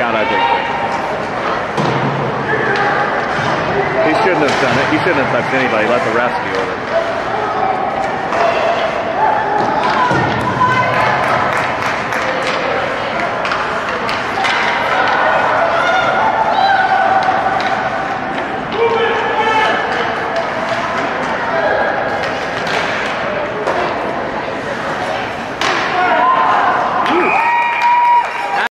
out, I think. He shouldn't have done it. He shouldn't have touched anybody. Let the refs deal with it.